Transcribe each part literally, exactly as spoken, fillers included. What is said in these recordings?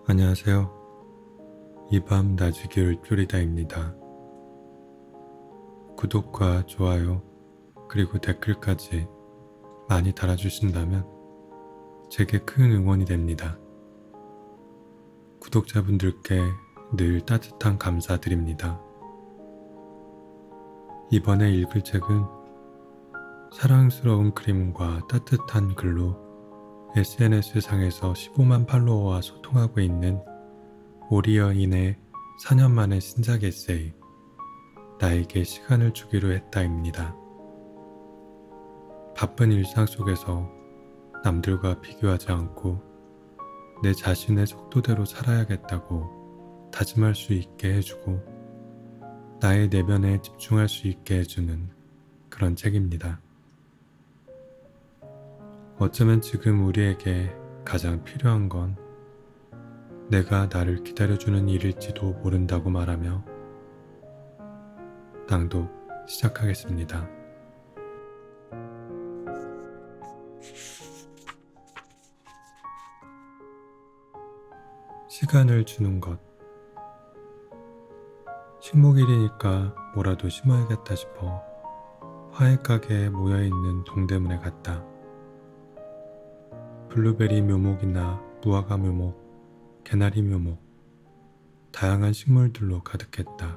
안녕하세요. 이 밤 나지기를 쪼리다입니다. 구독과 좋아요 그리고 댓글까지 많이 달아주신다면 제게 큰 응원이 됩니다. 구독자분들께 늘 따뜻한 감사드립니다. 이번에 읽을 책은 사랑스러운 그림과 따뜻한 글로 에스엔에스 상에서 십오만 팔로워와 소통하고 있는 오리어인의 사 년 만의 신작 에세이 나에게 시간을 주기로 했다입니다. 바쁜 일상 속에서 남들과 비교하지 않고 내 자신의 속도대로 살아야겠다고 다짐할 수 있게 해주고 나의 내면에 집중할 수 있게 해주는 그런 책입니다. 어쩌면 지금 우리에게 가장 필요한 건 내가 나를 기다려주는 일일지도 모른다고 말하며 낭독 시작하겠습니다. 시간을 주는 것. 식목일이니까 뭐라도 심어야겠다 싶어 화훼 가게에 모여있는 동대문에 갔다. 블루베리 묘목이나 무화과 묘목, 개나리 묘목, 다양한 식물들로 가득했다.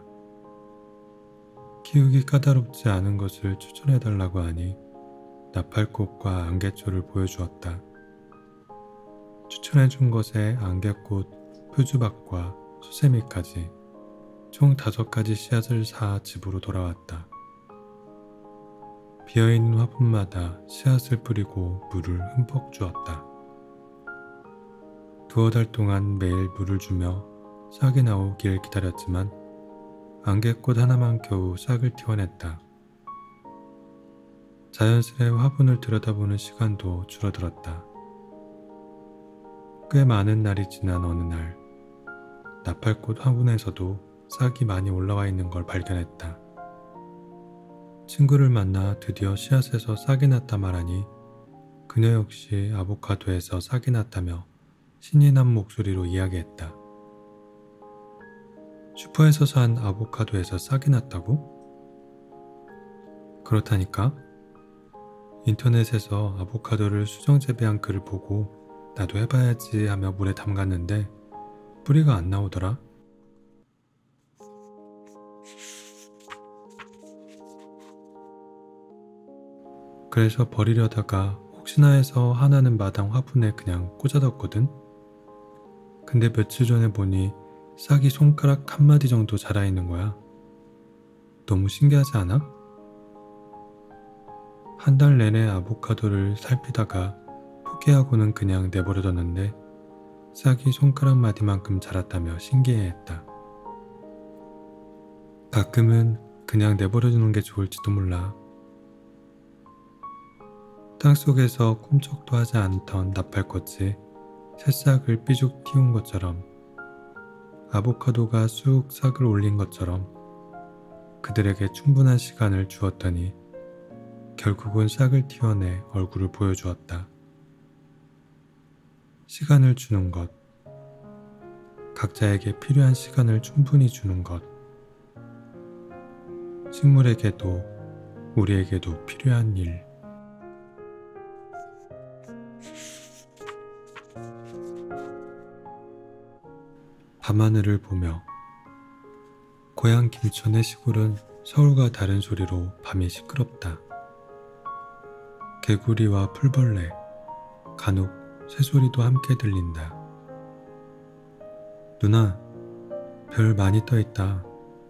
키우기 까다롭지 않은 것을 추천해달라고 하니 나팔꽃과 안개초를 보여주었다. 추천해준 것에 안개꽃, 표주박과 수세미까지 총 다섯 가지 씨앗을 사 집으로 돌아왔다. 비어있는 화분마다 씨앗을 뿌리고 물을 흠뻑 주었다. 두어 달 동안 매일 물을 주며 싹이 나오길 기다렸지만 안개꽃 하나만 겨우 싹을 틔워냈다. 자연스레 화분을 들여다보는 시간도 줄어들었다. 꽤 많은 날이 지난 어느 날 나팔꽃 화분에서도 싹이 많이 올라와 있는 걸 발견했다. 친구를 만나 드디어 씨앗에서 싹이 났다 말하니 그녀 역시 아보카도에서 싹이 났다며 신이 난 목소리로 이야기했다. 슈퍼에서 산 아보카도에서 싹이 났다고? 그렇다니까? 인터넷에서 아보카도를 수정 재배한 글을 보고 나도 해봐야지 하며 물에 담갔는데 뿌리가 안 나오더라. 그래서 버리려다가 혹시나 해서 하나는 마당 화분에 그냥 꽂아뒀거든? 근데 며칠 전에 보니 싹이 손가락 한 마디 정도 자라있는 거야. 너무 신기하지 않아? 한 달 내내 아보카도를 살피다가 포기하고는 그냥 내버려뒀는데 싹이 손가락 마디만큼 자랐다며 신기해했다. 가끔은 그냥 내버려두는 게 좋을지도 몰라. 땅속에서 꿈쩍도 하지 않던 나팔꽃이 새싹을 삐죽 틔운 것처럼 아보카도가 쑥 싹을 올린 것처럼 그들에게 충분한 시간을 주었더니 결국은 싹을 틔워내 얼굴을 보여주었다. 시간을 주는 것. 각자에게 필요한 시간을 충분히 주는 것. 식물에게도 우리에게도 필요한 일. 밤하늘을 보며 고향 김천의 시골은 서울과 다른 소리로 밤이 시끄럽다. 개구리와 풀벌레, 간혹 새소리도 함께 들린다. 누나, 별 많이 떠있다.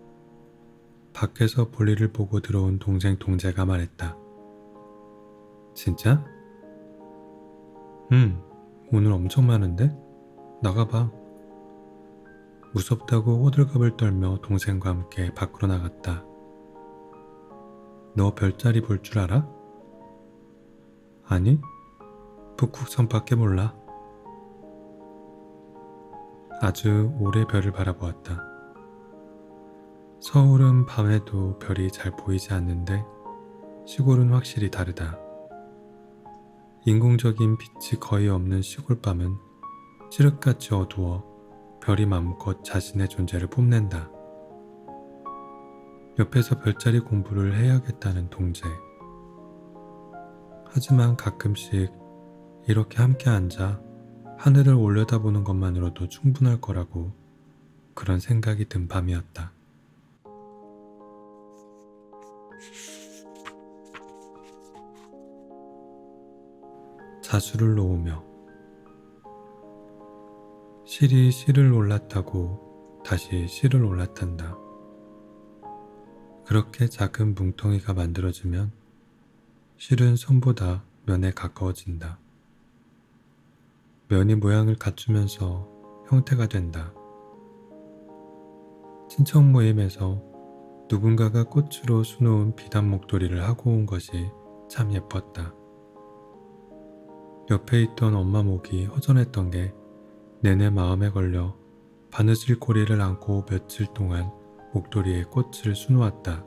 밖에서 볼일을 보고 들어온 동생 동재가 말했다. 진짜? 응, 오늘 엄청 많은데? 나가봐. 무섭다고 호들갑을 떨며 동생과 함께 밖으로 나갔다. 너 별자리 볼 줄 알아? 아니, 북극성밖에 몰라. 아주 오래 별을 바라보았다. 서울은 밤에도 별이 잘 보이지 않는데 시골은 확실히 다르다. 인공적인 빛이 거의 없는 시골밤은 칠흑같이 어두워 별이 마음껏 자신의 존재를 뽐낸다. 옆에서 별자리 공부를 해야겠다는 동재. 하지만 가끔씩 이렇게 함께 앉아 하늘을 올려다보는 것만으로도 충분할 거라고 그런 생각이 든 밤이었다. 자수를 놓으며 실이 실을 올라타고 다시 실을 올라탄다. 그렇게 작은 뭉텅이가 만들어지면 실은 선보다 면에 가까워진다. 면이 모양을 갖추면서 형태가 된다. 친척 모임에서 누군가가 꽃으로 수놓은 비단 목도리를 하고 온 것이 참 예뻤다. 옆에 있던 엄마 목이 허전했던 게 내내 마음에 걸려 바느질 고리를 안고 며칠 동안 목도리에 꽃을 수놓았다.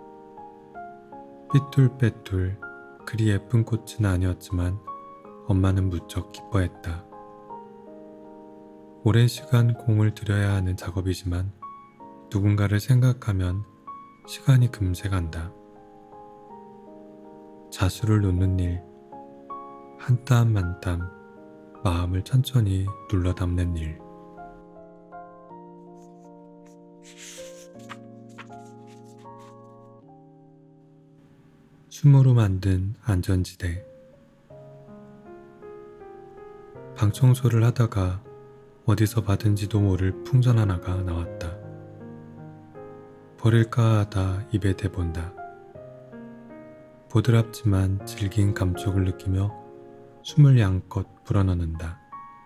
삐뚤빼뚤 그리 예쁜 꽃은 아니었지만 엄마는 무척 기뻐했다. 오랜 시간 공을 들여야 하는 작업이지만 누군가를 생각하면 시간이 금세 간다. 자수를 놓는 일, 한 땀 한 땀 마음을 천천히 눌러 담는 일. 숨으로 만든 안전지대. 방 청소를 하다가 어디서 받은지도 모를 풍선 하나가 나왔다. 버릴까 하다 입에 대본다. 보드랍지만 질긴 감촉을 느끼며 숨을 양껏 불어넣는다.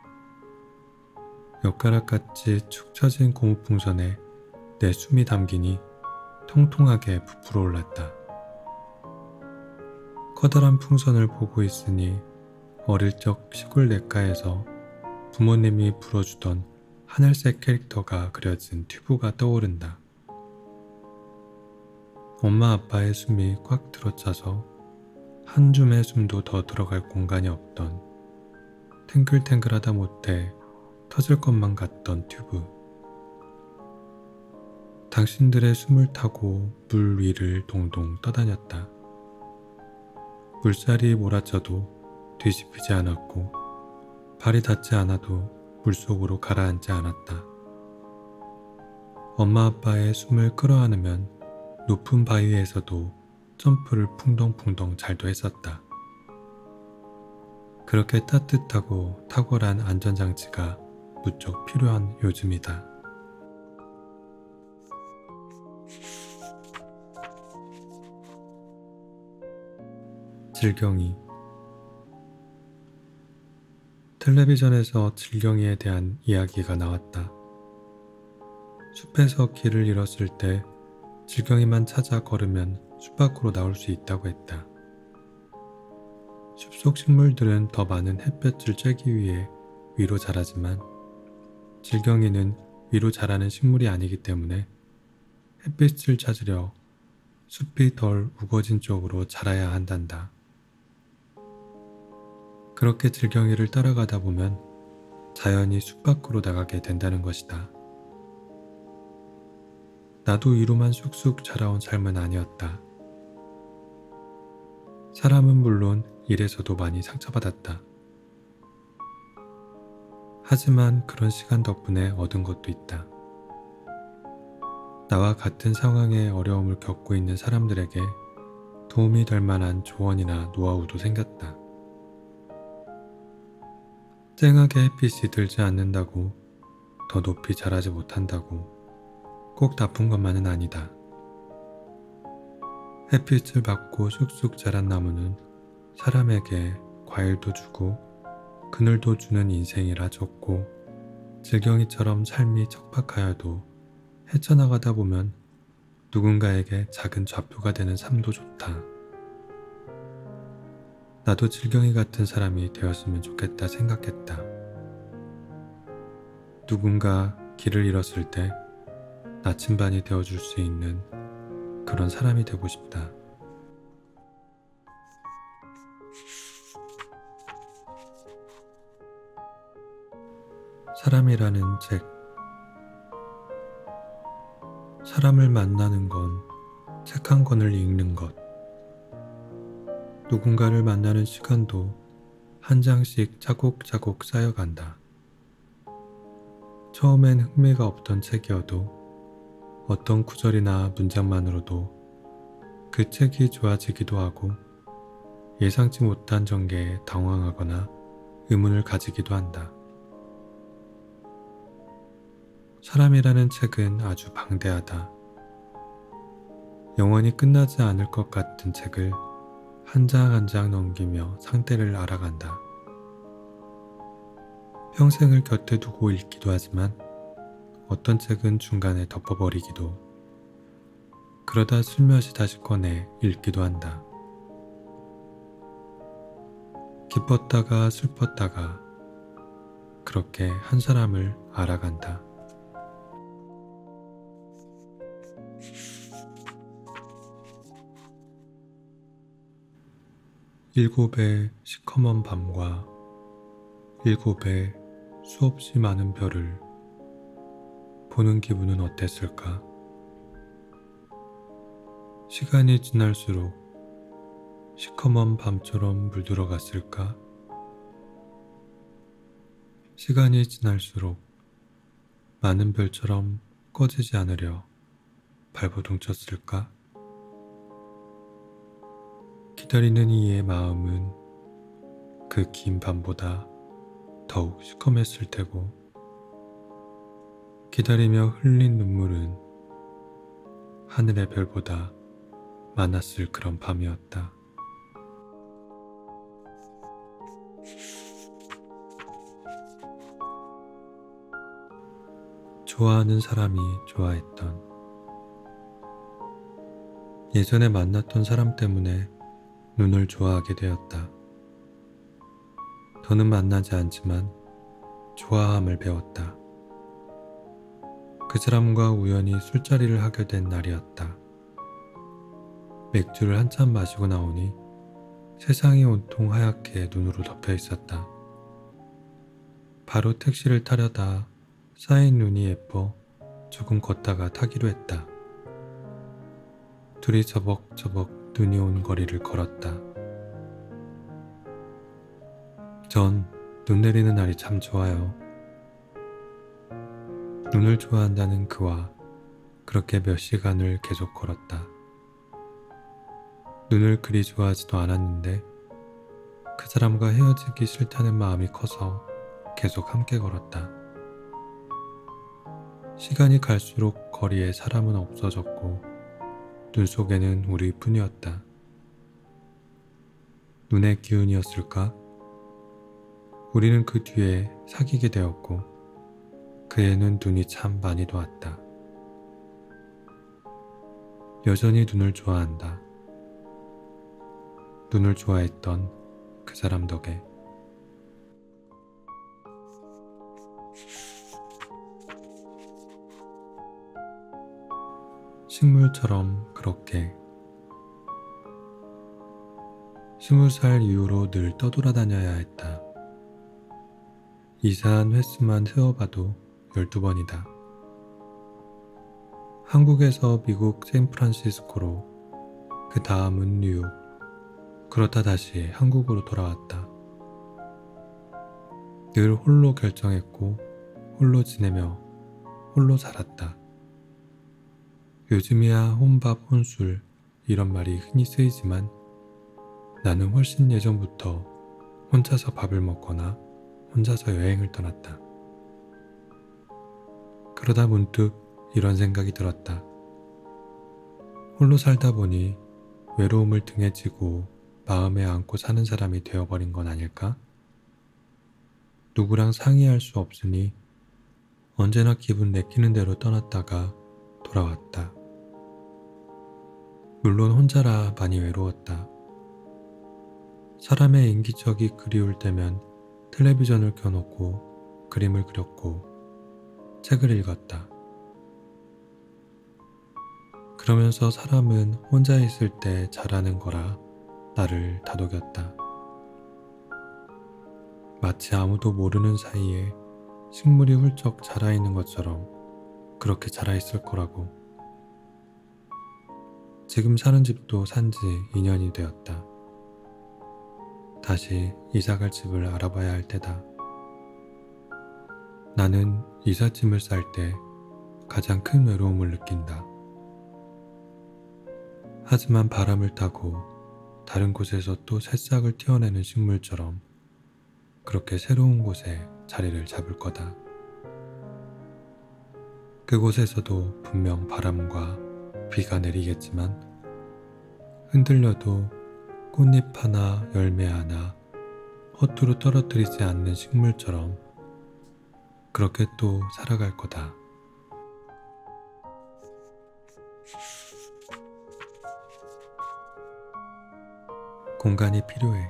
엿가락같이 축 처진 고무풍선에 내 숨이 담기니 통통하게 부풀어 올랐다. 커다란 풍선을 보고 있으니 어릴 적 시골 냇가에서 부모님이 불어주던 하늘색 캐릭터가 그려진 튜브가 떠오른다. 엄마 아빠의 숨이 꽉 들어차서 한 줌의 숨도 더 들어갈 공간이 없던 탱글탱글하다 못해 터질 것만 같던 튜브. 당신들의 숨을 타고 물 위를 동동 떠다녔다. 물살이 몰아쳐도 뒤집히지 않았고 발이 닿지 않아도 물속으로 가라앉지 않았다. 엄마 아빠의 숨을 끌어안으면 높은 바위에서도 점프를 풍덩풍덩 잘도 했었다. 그렇게 따뜻하고 탁월한 안전장치가 무척 필요한 요즘이다. 질경이. 텔레비전에서 질경이에 대한 이야기가 나왔다. 숲에서 길을 잃었을 때 질경이만 찾아 걸으면 숲 밖으로 나올 수 있다고 했다. 숲속 식물들은 더 많은 햇볕을 쬐기 위해 위로 자라지만 질경이는 위로 자라는 식물이 아니기 때문에 햇빛을 찾으려 숲이 덜 우거진 쪽으로 자라야 한단다. 그렇게 질경이를 따라가다 보면 자연히 숲 밖으로 나가게 된다는 것이다. 나도 위로만 쑥쑥 자라온 삶은 아니었다. 사람은 물론 일에서도 많이 상처받았다. 하지만 그런 시간 덕분에 얻은 것도 있다. 나와 같은 상황의 어려움을 겪고 있는 사람들에게 도움이 될 만한 조언이나 노하우도 생겼다. 쨍하게 햇빛이 들지 않는다고 더 높이 자라지 못한다고 꼭 나쁜 것만은 아니다. 햇빛을 받고 쑥쑥 자란 나무는 사람에게 과일도 주고 그늘도 주는 인생이라 좋고 질경이처럼 삶이 척박하여도 헤쳐나가다 보면 누군가에게 작은 좌표가 되는 삶도 좋다. 나도 질경이 같은 사람이 되었으면 좋겠다 생각했다. 누군가 길을 잃었을 때 나침반이 되어줄 수 있는 그런 사람이 되고 싶다. 사람이라는 책. 사람을 만나는 건 책 한 권을 읽는 것. 누군가를 만나는 시간도 한 장씩 차곡차곡 쌓여간다. 처음엔 흥미가 없던 책이어도 어떤 구절이나 문장만으로도 그 책이 좋아지기도 하고 예상치 못한 전개에 당황하거나 의문을 가지기도 한다. 사람이라는 책은 아주 방대하다. 영원히 끝나지 않을 것 같은 책을 한 장 한 장 넘기며 상태를 알아간다. 평생을 곁에 두고 읽기도 하지만 어떤 책은 중간에 덮어버리기도, 그러다 슬며시 다시 꺼내 읽기도 한다. 기뻤다가 슬펐다가 그렇게 한 사람을 알아간다. 일곱의 시커먼 밤과 일곱의 수없이 많은 별을 보는 기분은 어땠을까? 시간이 지날수록 시커먼 밤처럼 물들어갔을까? 시간이 지날수록 많은 별처럼 꺼지지 않으려 발버둥 쳤을까? 기다리는 이의 마음은 그 긴 밤보다 더욱 시커맸을 테고, 기다리며 흘린 눈물은 하늘의 별보다 많았을 그런 밤이었다. 좋아하는 사람이 좋아했던, 예전에 만났던 사람 때문에 눈을 좋아하게 되었다. 더는 만나지 않지만 좋아함을 배웠다. 그 사람과 우연히 술자리를 하게 된 날이었다. 맥주를 한참 마시고 나오니 세상이 온통 하얗게 눈으로 덮여 있었다. 바로 택시를 타려다 쌓인 눈이 예뻐 조금 걷다가 타기로 했다. 둘이 저벅저벅 눈이 온 거리를 걸었다. 전 눈 내리는 날이 참 좋아요. 눈을 좋아한다는 그와 그렇게 몇 시간을 계속 걸었다. 눈을 그리 좋아하지도 않았는데 그 사람과 헤어지기 싫다는 마음이 커서 계속 함께 걸었다. 시간이 갈수록 거리에 사람은 없어졌고 눈 속에는 우리뿐이었다. 눈의 기운이었을까? 우리는 그 뒤에 사귀게 되었고 그 애는 눈이 참 많이도 왔다. 여전히 눈을 좋아한다. 눈을 좋아했던 그 사람 덕에. 식물처럼 그렇게 스무 살 이후로 늘 떠돌아다녀야 했다. 이사한 횟수만 세어봐도 열두 번이다. 한국에서 미국 샌프란시스코로, 그 다음은 뉴욕, 그러다 다시 한국으로 돌아왔다. 늘 홀로 결정했고 홀로 지내며 홀로 살았다. 요즘이야 혼밥 혼술 이런 말이 흔히 쓰이지만 나는 훨씬 예전부터 혼자서 밥을 먹거나 혼자서 여행을 떠났다. 그러다 문득 이런 생각이 들었다. 홀로 살다 보니 외로움을 등에 지고 마음에 안고 사는 사람이 되어버린 건 아닐까? 누구랑 상의할 수 없으니 언제나 기분 내키는 대로 떠났다가 돌아왔다. 물론 혼자라 많이 외로웠다. 사람의 인기척이 그리울 때면 텔레비전을 켜놓고 그림을 그렸고 책을 읽었다. 그러면서 사람은 혼자 있을 때 잘하는 거라 나를 다독였다. 마치 아무도 모르는 사이에 식물이 훌쩍 자라있는 것처럼 그렇게 자라있을 거라고. 지금 사는 집도 산지 이 년이 되었다. 다시 이사갈 집을 알아봐야 할 때다. 나는 이삿짐을 쌀 때 가장 큰 외로움을 느낀다. 하지만 바람을 타고 다른 곳에서 또 새싹을 튀어내는 식물처럼 그렇게 새로운 곳에 자리를 잡을 거다. 그곳에서도 분명 바람과 비가 내리겠지만 흔들려도 꽃잎 하나 열매 하나 허투루 떨어뜨리지 않는 식물처럼 그렇게 또 살아갈 거다. 공간이 필요해.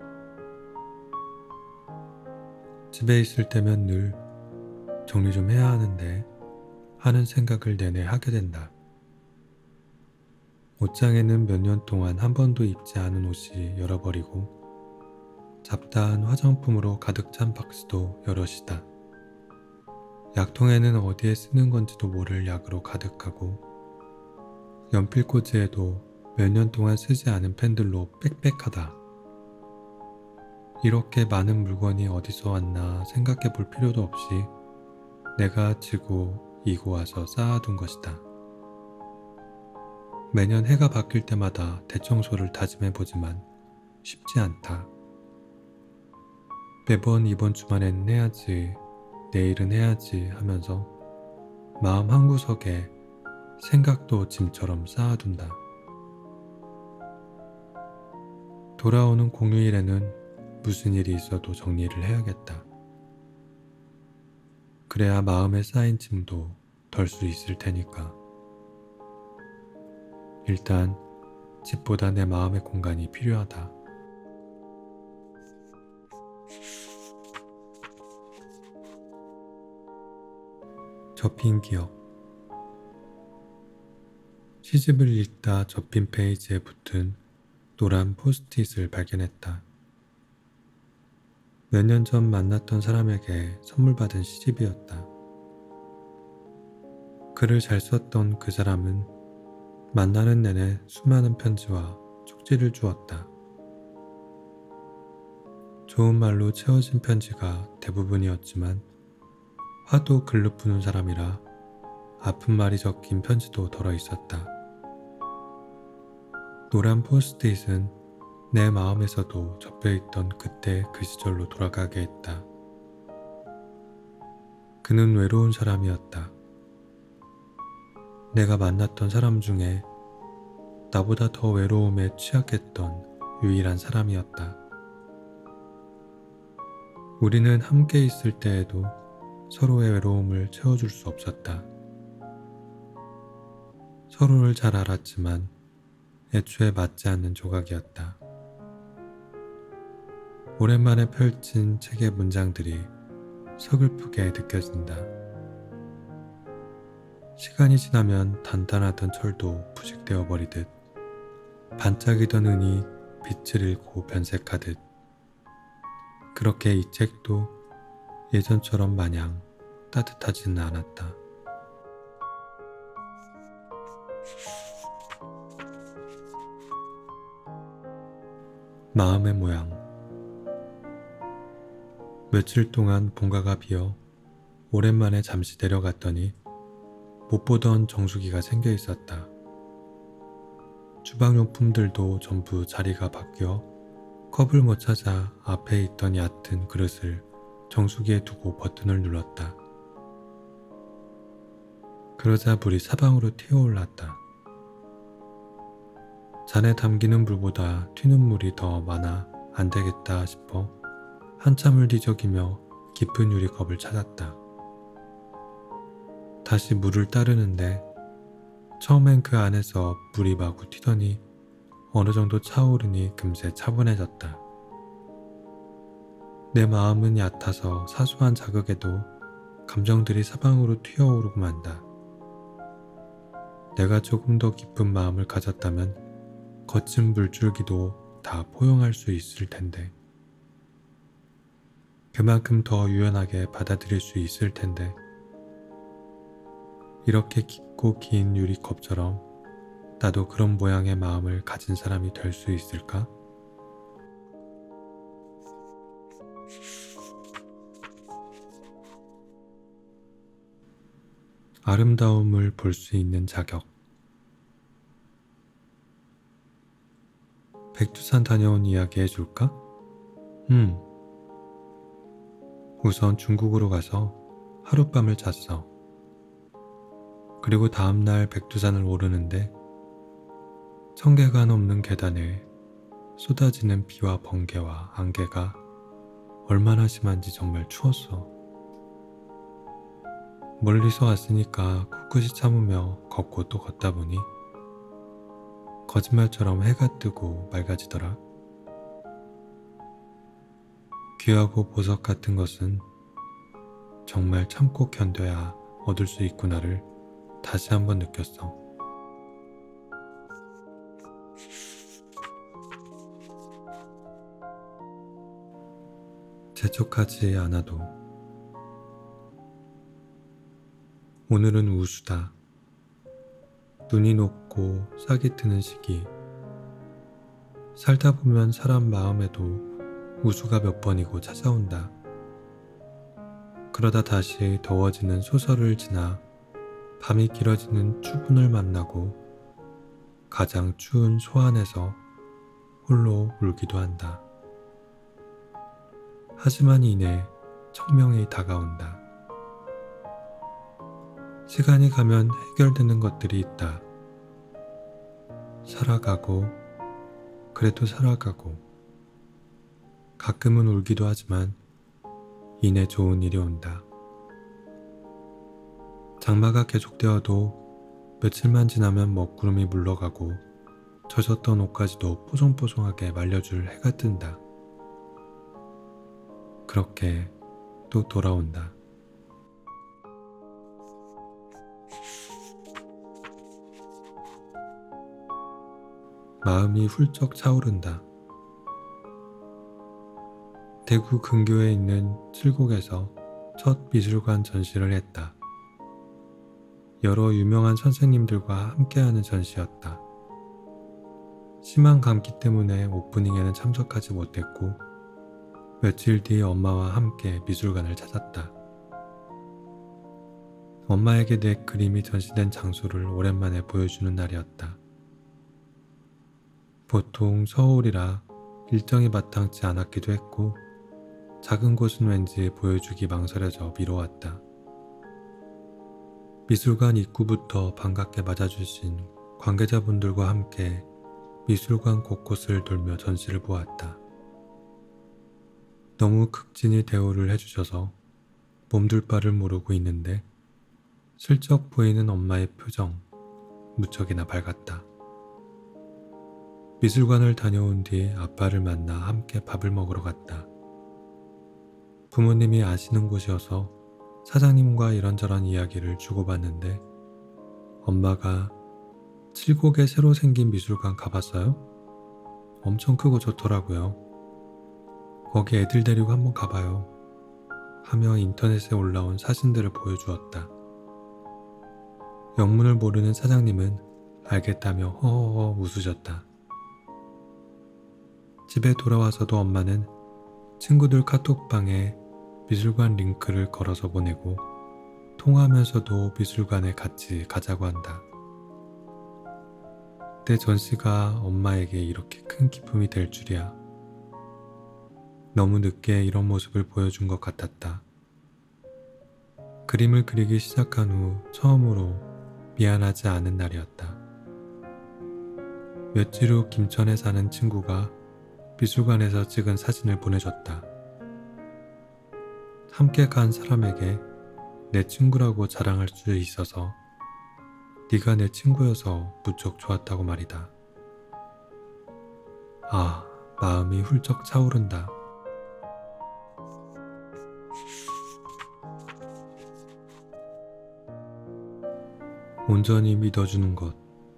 집에 있을 때면 늘 정리 좀 해야 하는데 하는 생각을 내내 하게 된다. 옷장에는 몇 년 동안 한 번도 입지 않은 옷이 열어버리고 잡다한 화장품으로 가득 찬 박스도 여럿이다. 약통에는 어디에 쓰는 건지도 모를 약으로 가득하고 연필꽂이에도 몇 년 동안 쓰지 않은 펜들로 빽빽하다. 이렇게 많은 물건이 어디서 왔나 생각해 볼 필요도 없이 내가 지고 이고 와서 쌓아둔 것이다. 매년 해가 바뀔 때마다 대청소를 다짐해 보지만 쉽지 않다. 매번 이번 주말에는 해야지, 내일은 해야지 하면서 마음 한구석에 생각도 짐처럼 쌓아둔다. 돌아오는 공휴일에는 무슨 일이 있어도 정리를 해야겠다. 그래야 마음에 쌓인 짐도 덜 수 있을 테니까. 일단 집보다 내 마음의 공간이 필요하다. 접힌 기억. 시집을 읽다 접힌 페이지에 붙은 노란 포스트잇을 발견했다. 몇 년 전 만났던 사람에게 선물 받은 시집이었다. 글을 잘 썼던 그 사람은 만나는 내내 수많은 편지와 쪽지를 주었다. 좋은 말로 채워진 편지가 대부분이었지만 화도 글로 푸는 사람이라 아픈 말이 적힌 편지도 덜어 있었다. 노란 포스트잇은 내 마음에서도 접혀있던 그때 그 시절로 돌아가게 했다. 그는 외로운 사람이었다. 내가 만났던 사람 중에 나보다 더 외로움에 취약했던 유일한 사람이었다. 우리는 함께 있을 때에도 서로의 외로움을 채워줄 수 없었다. 서로를 잘 알았지만 애초에 맞지 않는 조각이었다. 오랜만에 펼친 책의 문장들이 서글프게 느껴진다. 시간이 지나면 단단하던 철도 부식되어 버리듯 반짝이던 은이 빛을 잃고 변색하듯 그렇게 이 책도 예전처럼 마냥 따뜻하지는 않았다. 마음의 모양. 며칠 동안 본가가 비어 오랜만에 잠시 내려갔더니 못 보던 정수기가 생겨 있었다. 주방용품들도 전부 자리가 바뀌어 컵을 못 찾아 앞에 있던 얕은 그릇을 정수기에 두고 버튼을 눌렀다. 그러자 물이 사방으로 튀어올랐다. 잔에 담기는 물보다 튀는 물이 더 많아 안 되겠다 싶어 한참을 뒤적이며 깊은 유리컵을 찾았다. 다시 물을 따르는데 처음엔 그 안에서 물이 마구 튀더니 어느 정도 차오르니 금세 차분해졌다. 내 마음은 얕아서 사소한 자극에도 감정들이 사방으로 튀어오르고 만다. 내가 조금 더 깊은 마음을 가졌다면 거친 물줄기도 다 포용할 수 있을 텐데, 그만큼 더 유연하게 받아들일 수 있을 텐데, 이렇게 깊고 긴 유리컵처럼 나도 그런 모양의 마음을 가진 사람이 될 수 있을까? 아름다움을 볼 수 있는 자격. 백두산 다녀온 이야기 해줄까? 음, 우선 중국으로 가서 하룻밤을 잤어. 그리고 다음날 백두산을 오르는데 청계가 넘는 계단에 쏟아지는 비와 번개와 안개가 얼마나 심한지 정말 추웠어. 멀리서 왔으니까 꿋꿋이 참으며 걷고 또 걷다 보니 거짓말처럼 해가 뜨고 맑아지더라. 귀하고 보석 같은 것은 정말 참고 견뎌야 얻을 수 있구나를 다시 한번 느꼈어. 재촉하지 않아도. 오늘은 우수다. 눈이 녹고 싹이 트는 시기. 살다 보면 사람 마음에도 우수가 몇 번이고 찾아온다. 그러다 다시 더워지는 소설을 지나 밤이 길어지는 추분을 만나고 가장 추운 소안에서 홀로 울기도 한다. 하지만 이내 청명이 다가온다. 시간이 가면 해결되는 것들이 있다. 살아가고 그래도 살아가고 가끔은 울기도 하지만 이내 좋은 일이 온다. 장마가 계속되어도 며칠만 지나면 먹구름이 물러가고 젖었던 옷까지도 뽀송뽀송하게 말려줄 해가 뜬다. 그렇게 또 돌아온다. 마음이 훌쩍 차오른다. 대구 근교에 있는 칠곡에서 첫 미술관 전시를 했다. 여러 유명한 선생님들과 함께하는 전시였다. 심한 감기 때문에 오프닝에는 참석하지 못했고 며칠 뒤 엄마와 함께 미술관을 찾았다. 엄마에게 내 그림이 전시된 장소를 오랜만에 보여주는 날이었다. 보통 서울이라 일정이 마땅치 않았기도 했고 작은 곳은 왠지 보여주기 망설여져 미뤄왔다. 미술관 입구부터 반갑게 맞아주신 관계자분들과 함께 미술관 곳곳을 돌며 전시를 보았다. 너무 극진히 대우를 해주셔서 몸둘 바를 모르고 있는데 슬쩍 보이는 엄마의 표정 무척이나 밝았다. 미술관을 다녀온 뒤 아빠를 만나 함께 밥을 먹으러 갔다. 부모님이 아시는 곳이어서 사장님과 이런저런 이야기를 주고받는데 엄마가 칠곡에 새로 생긴 미술관 가봤어요? 엄청 크고 좋더라고요. 거기 애들 데리고 한번 가봐요. 하며 인터넷에 올라온 사진들을 보여주었다. 영문을 모르는 사장님은 알겠다며 허허허 웃으셨다. 집에 돌아와서도 엄마는 친구들 카톡방에 미술관 링크를 걸어서 보내고 통화하면서도 미술관에 같이 가자고 한다. 내 전시가 엄마에게 이렇게 큰 기쁨이 될 줄이야. 너무 늦게 이런 모습을 보여준 것 같았다. 그림을 그리기 시작한 후 처음으로 미안하지 않은 날이었다. 며칠 후 김천에 사는 친구가 미술관에서 찍은 사진을 보내줬다. 함께 간 사람에게 내 친구라고 자랑할 수 있어서 네가 내 친구여서 무척 좋았다고 말이다. 아, 마음이 훌쩍 차오른다. 온전히 믿어주는 것.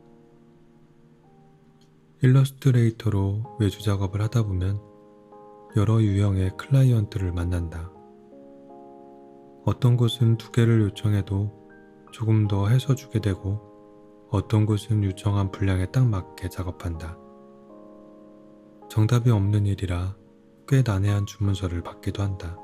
일러스트레이터로 외주 작업을 하다 보면 여러 유형의 클라이언트를 만난다. 어떤 곳은 두 개를 요청해도 조금 더 해서 주게 되고 어떤 곳은 유정한 분량에 딱 맞게 작업한다. 정답이 없는 일이라 꽤 난해한 주문서를 받기도 한다.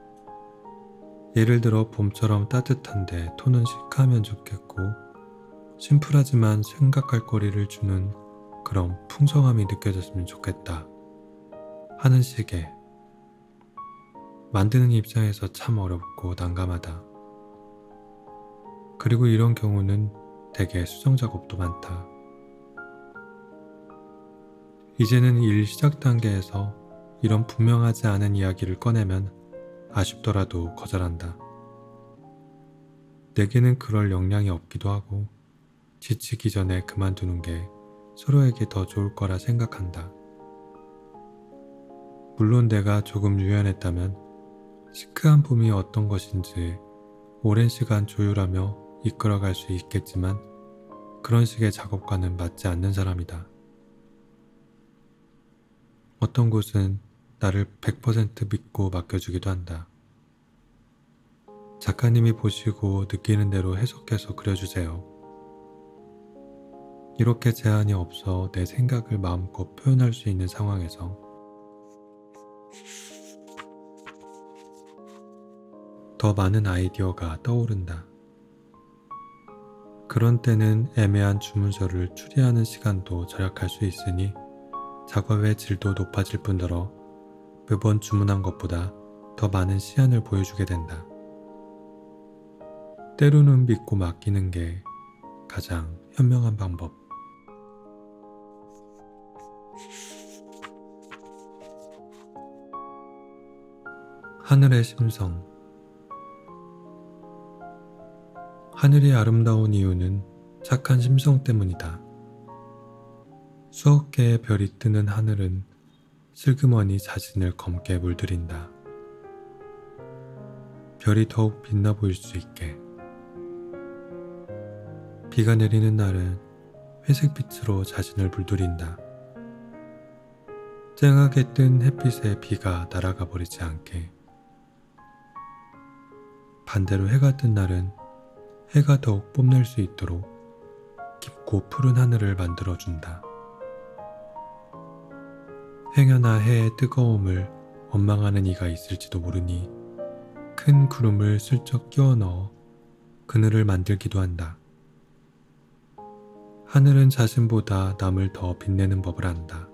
예를 들어 봄처럼 따뜻한데 톤은 시크하면 좋겠고 심플하지만 생각할 거리를 주는 그런 풍성함이 느껴졌으면 좋겠다 하는 식의. 만드는 입장에서 참 어렵고 난감하다. 그리고 이런 경우는 대개 수정 작업도 많다. 이제는 일 시작 단계에서 이런 분명하지 않은 이야기를 꺼내면 아쉽더라도 거절한다. 내게는 그럴 역량이 없기도 하고 지치기 전에 그만두는 게 서로에게 더 좋을 거라 생각한다. 물론 내가 조금 유연했다면 시크한 봄이 어떤 것인지 오랜 시간 조율하며 이끌어갈 수 있겠지만 그런 식의 작업과는 맞지 않는 사람이다. 어떤 곳은 나를 백 퍼센트 믿고 맡겨주기도 한다. 작가님이 보시고 느끼는 대로 해석해서 그려주세요. 이렇게 제한이 없어 내 생각을 마음껏 표현할 수 있는 상황에서 더 많은 아이디어가 떠오른다. 그런 때는 애매한 주문서를 추리하는 시간도 절약할 수 있으니 작업의 질도 높아질 뿐더러 매번 주문한 것보다 더 많은 시안을 보여주게 된다. 때로는 믿고 맡기는 게 가장 현명한 방법. 하늘의 심성. 하늘이 아름다운 이유는 착한 심성 때문이다. 수억 개의 별이 뜨는 하늘은 슬그머니 자신을 검게 물들인다. 별이 더욱 빛나 보일 수 있게. 비가 내리는 날은 회색빛으로 자신을 물들인다. 쨍하게 뜬 햇빛에 비가 날아가 버리지 않게. 반대로 해가 뜬 날은 해가 더욱 뽐낼 수 있도록 깊고 푸른 하늘을 만들어준다. 행여나 해의 뜨거움을 원망하는 이가 있을지도 모르니 큰 구름을 슬쩍 끼워 넣어 그늘을 만들기도 한다. 하늘은 자신보다 남을 더 빛내는 법을 안다.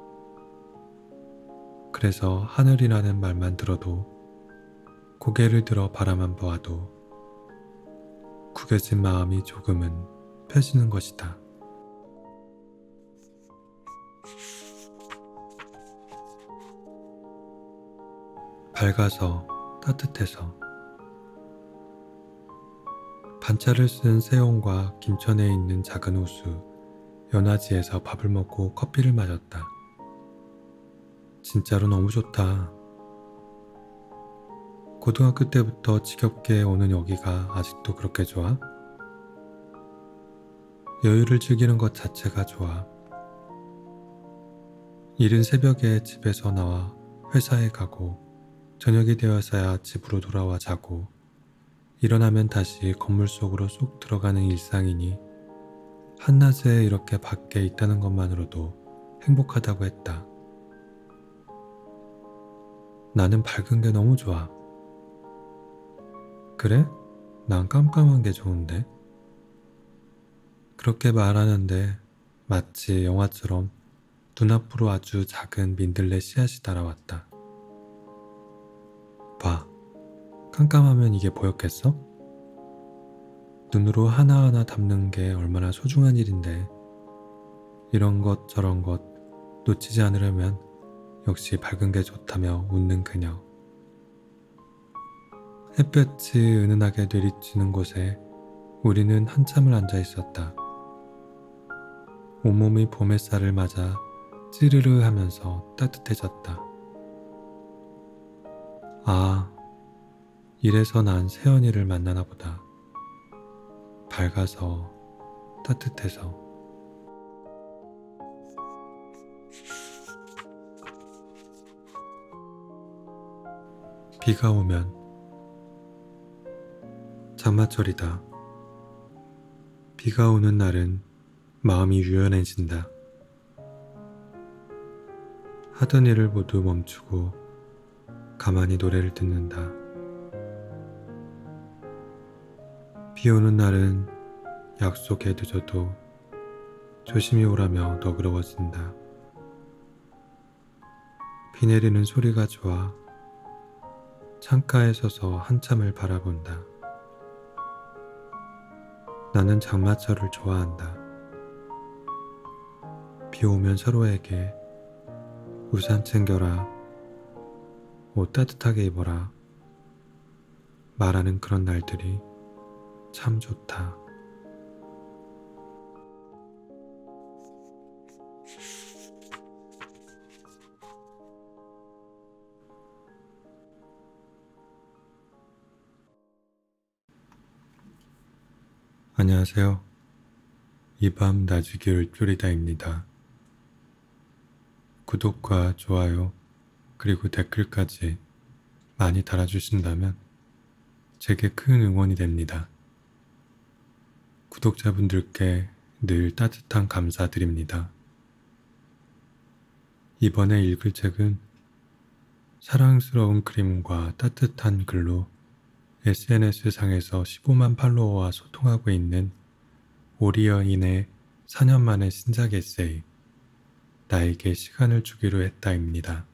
그래서 하늘이라는 말만 들어도 고개를 들어 바라만 보아도 구겨진 마음이 조금은 펴지는 것이다. 밝아서 따뜻해서. 반차를 쓴 세용과 김천에 있는 작은 호수 연화지에서 밥을 먹고 커피를 마셨다. 진짜로 너무 좋다. 고등학교 때부터 지겹게 오는 여기가 아직도 그렇게 좋아? 여유를 즐기는 것 자체가 좋아. 이른 새벽에 집에서 나와 회사에 가고 저녁이 되어서야 집으로 돌아와 자고 일어나면 다시 건물 속으로 쏙 들어가는 일상이니 한낮에 이렇게 밖에 있다는 것만으로도 행복하다고 했다. 나는 밝은 게 너무 좋아. 그래? 난 깜깜한 게 좋은데? 그렇게 말하는데 마치 영화처럼 눈앞으로 아주 작은 민들레 씨앗이 날아왔다. 봐, 깜깜하면 이게 보였겠어? 눈으로 하나하나 담는 게 얼마나 소중한 일인데 이런 것 저런 것 놓치지 않으려면 역시 밝은 게 좋다며 웃는 그녀. 햇볕이 은은하게 내리치는 곳에 우리는 한참을 앉아 있었다. 온몸이 봄 햇살을 맞아 찌르르 하면서 따뜻해졌다. 아, 이래서 난 세연이를 만나나 보다. 밝아서 따뜻해서. 비가 오면. 장마철이다. 비가 오는 날은 마음이 유연해진다. 하던 일을 모두 멈추고 가만히 노래를 듣는다. 비 오는 날은 약속에 늦어도 조심히 오라며 너그러워진다. 비 내리는 소리가 좋아 창가에 서서 한참을 바라본다. 나는 장마철을 좋아한다. 비 오면 서로에게 우산 챙겨라, 옷 따뜻하게 입어라 말하는 그런 날들이 참 좋다. 안녕하세요. 이 밤 나지기를 쪼리다입니다. 구독과 좋아요 그리고 댓글까지 많이 달아주신다면 제게 큰 응원이 됩니다. 구독자분들께 늘 따뜻한 감사드립니다. 이번에 읽을 책은 사랑스러운 그림과 따뜻한 글로 에스엔에스상에서 십오만 팔로워와 소통하고 있는 오리어인의 사 년 만의 신작 에세이 나에게 시간을 주기로 했다입니다.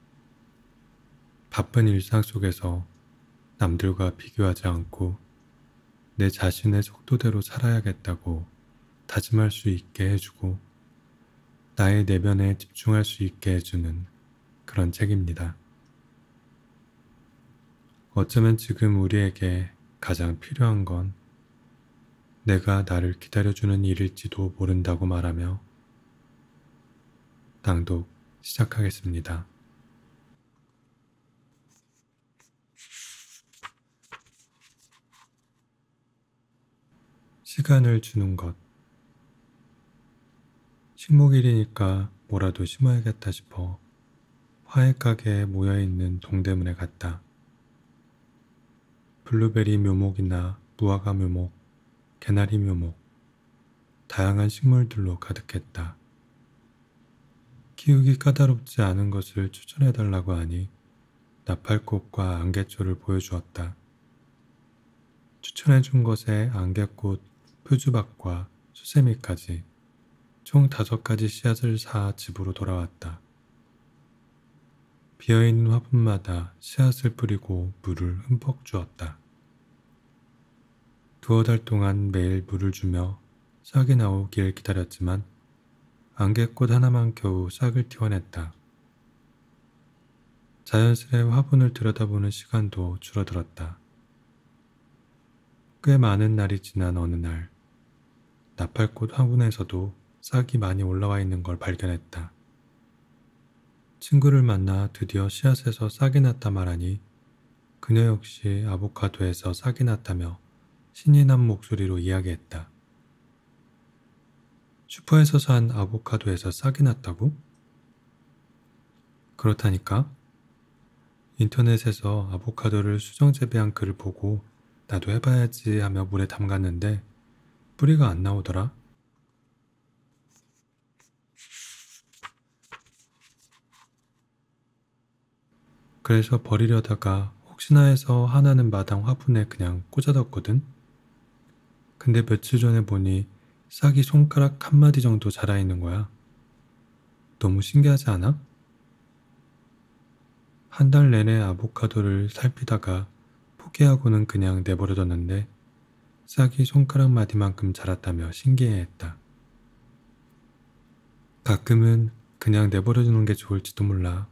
바쁜 일상 속에서 남들과 비교하지 않고 내 자신의 속도대로 살아야겠다고 다짐할 수 있게 해주고 나의 내면에 집중할 수 있게 해주는 그런 책입니다. 어쩌면 지금 우리에게 가장 필요한 건 내가 나를 기다려주는 일일지도 모른다고 말하며 낭독 시작하겠습니다. 시간을 주는 것. 식목일이니까 뭐라도 심어야겠다 싶어 화훼 가게에 모여있는 동대문에 갔다. 블루베리 묘목이나 무화과 묘목, 개나리 묘목, 다양한 식물들로 가득했다. 키우기 까다롭지 않은 것을 추천해달라고 하니 나팔꽃과 안개초를 보여주었다. 추천해준 것에 안개꽃, 표주박과 수세미까지 총 다섯 가지 씨앗을 사 집으로 돌아왔다. 비어있는 화분마다 씨앗을 뿌리고 물을 흠뻑 주었다. 두어 달 동안 매일 물을 주며 싹이 나오길 기다렸지만 안개꽃 하나만 겨우 싹을 틔워냈다. 자연스레 화분을 들여다보는 시간도 줄어들었다. 꽤 많은 날이 지난 어느 날 나팔꽃 화분에서도 싹이 많이 올라와 있는 걸 발견했다. 친구를 만나 드디어 씨앗에서 싹이 났다 말하니 그녀 역시 아보카도에서 싹이 났다며 신이 난 목소리로 이야기했다. 슈퍼에서 산 아보카도에서 싹이 났다고? 그렇다니까? 인터넷에서 아보카도를 수정 재배한 글을 보고 나도 해봐야지 하며 물에 담갔는데 뿌리가 안 나오더라. 그래서 버리려다가 혹시나 해서 하나는 마당 화분에 그냥 꽂아뒀거든. 근데 며칠 전에 보니 싹이 손가락 한 마디 정도 자라있는 거야. 너무 신기하지 않아? 한 달 내내 아보카도를 살피다가 포기하고는 그냥 내버려뒀는데 싹이 손가락 마디만큼 자랐다며 신기해했다. 가끔은 그냥 내버려두는 게 좋을지도 몰라.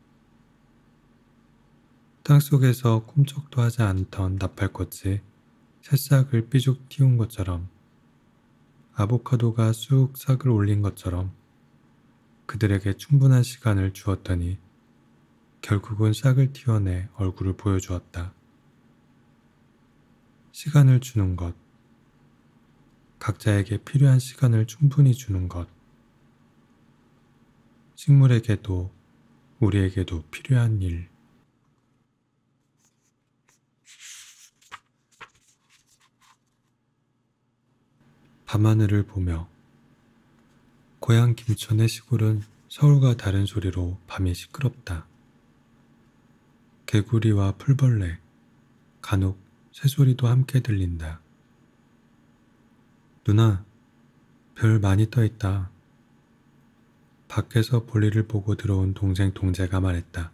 땅속에서 꿈쩍도 하지 않던 나팔꽃이 새싹을 삐죽 틔운 것처럼 아보카도가 쑥 싹을 올린 것처럼 그들에게 충분한 시간을 주었더니 결국은 싹을 틔워내 얼굴을 보여주었다. 시간을 주는 것. 각자에게 필요한 시간을 충분히 주는 것. 식물에게도 우리에게도 필요한 일. 밤하늘을 보며 고향 김천의 시골은 서울과 다른 소리로 밤이 시끄럽다. 개구리와 풀벌레, 간혹 새소리도 함께 들린다. 누나, 별 많이 떠 있다. 밖에서 볼일을 보고 들어온 동생 동재가 말했다.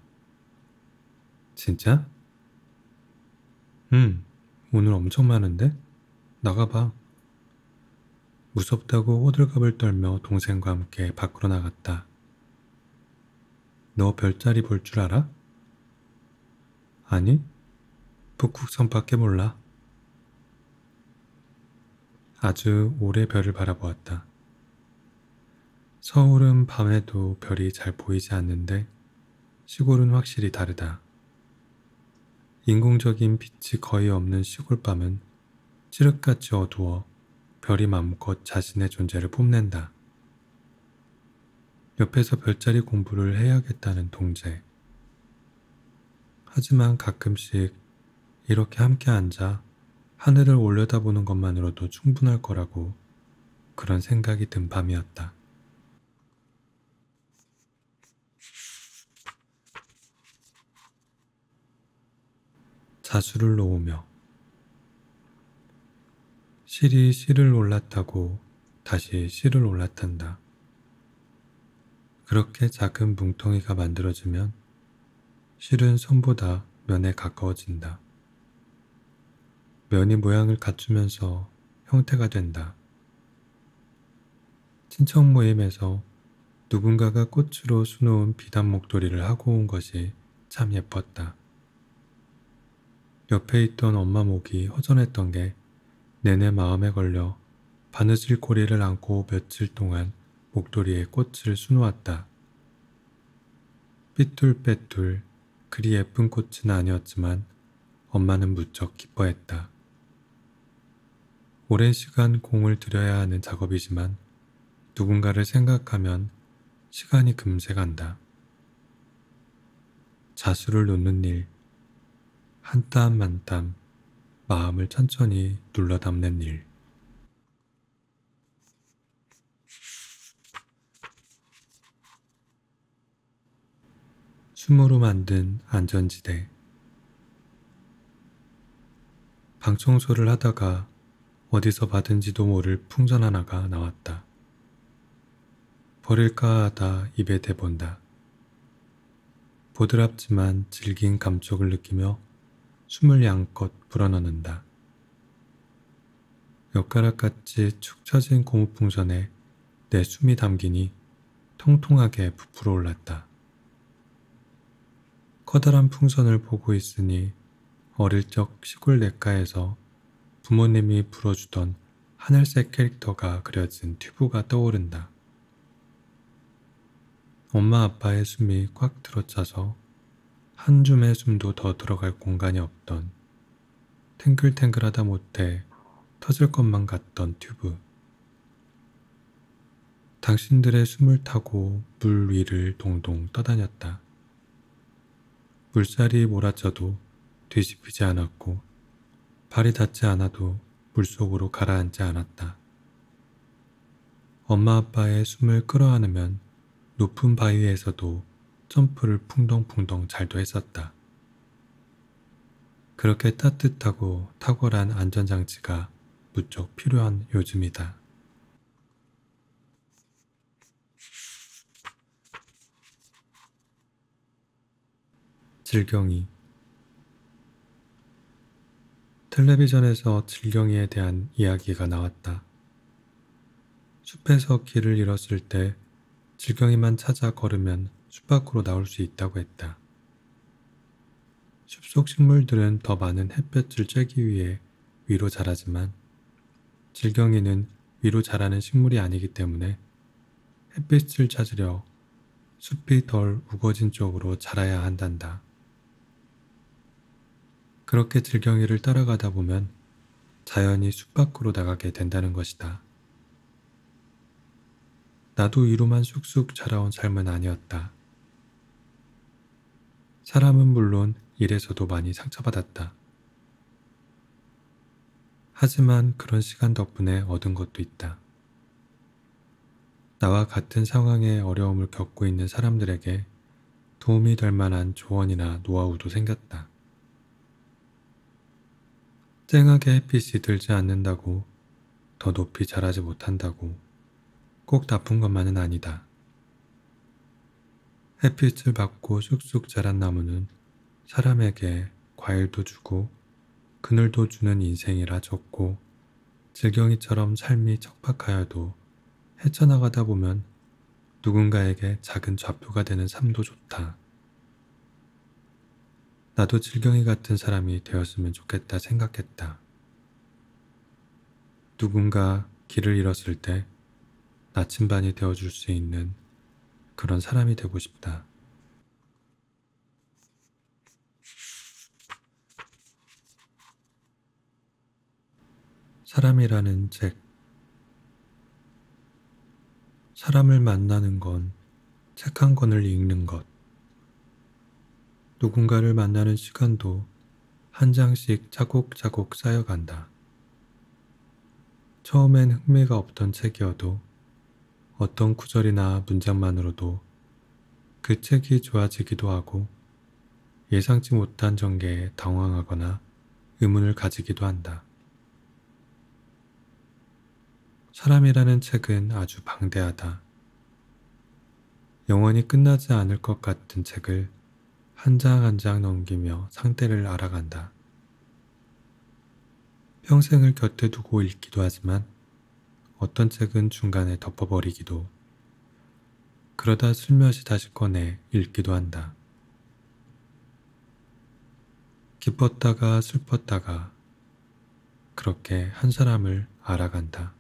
진짜? 응, 오늘 엄청 많은데? 나가봐. 무섭다고 호들갑을 떨며 동생과 함께 밖으로 나갔다. 너 별자리 볼 줄 알아? 아니, 북극성밖에 몰라. 아주 오래 별을 바라보았다. 서울은 밤에도 별이 잘 보이지 않는데 시골은 확실히 다르다. 인공적인 빛이 거의 없는 시골밤은 칠흑같이 어두워 별이 마음껏 자신의 존재를 뽐낸다. 옆에서 별자리 공부를 해야겠다는 동재. 하지만 가끔씩 이렇게 함께 앉아 하늘을 올려다보는 것만으로도 충분할 거라고 그런 생각이 든 밤이었다. 자수를 놓으며 실이 실을 올라타고 다시 실을 올라탄다. 그렇게 작은 뭉텅이가 만들어지면 실은 선보다 면에 가까워진다. 면이 모양을 갖추면서 형태가 된다. 친척 모임에서 누군가가 꽃으로 수놓은 비단 목도리를 하고 온 것이 참 예뻤다. 옆에 있던 엄마 목이 허전했던 게 내내 마음에 걸려 바느질 고리를 안고 며칠 동안 목도리에 꽃을 수놓았다. 삐뚤빼뚤 그리 예쁜 꽃은 아니었지만 엄마는 무척 기뻐했다. 오랜 시간 공을 들여야 하는 작업이지만 누군가를 생각하면 시간이 금세 간다. 자수를 놓는 일, 한 땀 한 땀 마음을 천천히 눌러 담는 일. 숨으로 만든 안전지대. 방 청소를 하다가 어디서 받은지도 모를 풍선 하나가 나왔다. 버릴까 하다 입에 대본다. 보드랍지만 질긴 감촉을 느끼며 숨을 양껏 불어넣는다. 엿가락같이 축 처진 고무풍선에 내 숨이 담기니 통통하게 부풀어 올랐다. 커다란 풍선을 보고 있으니 어릴 적 시골 냇가에서 부모님이 불어주던 하늘색 캐릭터가 그려진 튜브가 떠오른다. 엄마 아빠의 숨이 꽉 들어차서 한 줌의 숨도 더 들어갈 공간이 없던 탱글탱글하다 못해 터질 것만 같던 튜브. 당신들의 숨을 타고 물 위를 동동 떠다녔다. 물살이 몰아쳐도 뒤집히지 않았고 발이 닿지 않아도 물속으로 가라앉지 않았다. 엄마 아빠의 숨을 끌어안으면 높은 바위에서도 점프를 풍덩풍덩 잘도 했었다. 그렇게 따뜻하고 탁월한 안전장치가 무척 필요한 요즘이다. 질경이. 텔레비전에서 질경이에 대한 이야기가 나왔다. 숲에서 길을 잃었을 때 질경이만 찾아 걸으면 숲 밖으로 나올 수 있다고 했다. 숲속 식물들은 더 많은 햇볕을 쬐기 위해 위로 자라지만 질경이는 위로 자라는 식물이 아니기 때문에 햇빛을 찾으려 숲이 덜 우거진 쪽으로 자라야 한단다. 그렇게 질경이를 따라가다 보면 자연히 숲 밖으로 나가게 된다는 것이다. 나도 위로만 쑥쑥 자라온 삶은 아니었다. 사람은 물론 일에서도 많이 상처받았다. 하지만 그런 시간 덕분에 얻은 것도 있다. 나와 같은 상황에 어려움을 겪고 있는 사람들에게 도움이 될 만한 조언이나 노하우도 생겼다. 쨍하게 햇빛이 들지 않는다고 더 높이 자라지 못한다고 꼭 나쁜 것만은 아니다. 햇빛을 받고 쑥쑥 자란 나무는 사람에게 과일도 주고 그늘도 주는 인생이라 좋고, 질경이처럼 삶이 척박하여도 헤쳐나가다 보면 누군가에게 작은 좌표가 되는 삶도 좋다. 나도 질경이 같은 사람이 되었으면 좋겠다 생각했다. 누군가 길을 잃었을 때 나침반이 되어줄 수 있는 그런 사람이 되고 싶다. 사람이라는 책. 사람을 만나는 건 책 한 권을 읽는 것. 누군가를 만나는 시간도 한 장씩 차곡차곡 쌓여간다. 처음엔 흥미가 없던 책이어도 어떤 구절이나 문장만으로도 그 책이 좋아지기도 하고, 예상치 못한 전개에 당황하거나 의문을 가지기도 한다. 사람이라는 책은 아주 방대하다. 영원히 끝나지 않을 것 같은 책을 한 장 한 장 넘기며 상태를 알아간다. 평생을 곁에 두고 읽기도 하지만 어떤 책은 중간에 덮어버리기도, 그러다 슬며시 다시 꺼내 읽기도 한다. 기뻤다가 슬펐다가 그렇게 한 사람을 알아간다.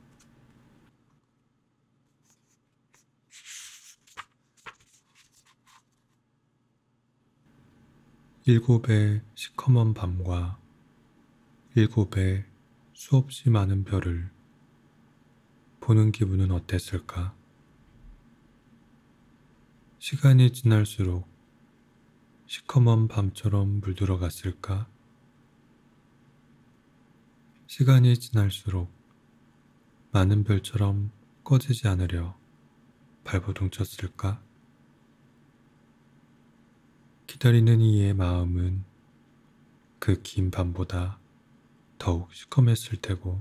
일곱의 시커먼 밤과 일곱의 수없이 많은 별을 보는 기분은 어땠을까? 시간이 지날수록 시커먼 밤처럼 물들어갔을까? 시간이 지날수록 많은 별처럼 꺼지지 않으려 발버둥 쳤을까? 기다리는 이의 마음은 그 긴 밤보다 더욱 시커맸을 테고,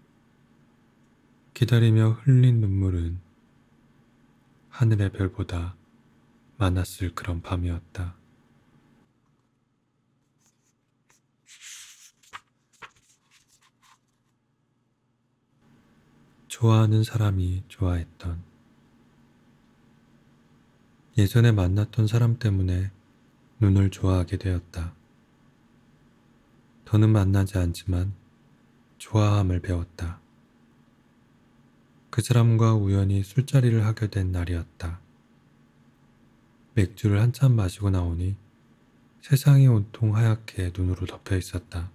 기다리며 흘린 눈물은 하늘의 별보다 많았을 그런 밤이었다. 좋아하는 사람이 좋아했던, 예전에 만났던 사람 때문에 눈을 좋아하게 되었다. 더는 만나지 않지만 좋아함을 배웠다. 그 사람과 우연히 술자리를 하게 된 날이었다. 맥주를 한참 마시고 나오니 세상이 온통 하얗게 눈으로 덮여 있었다.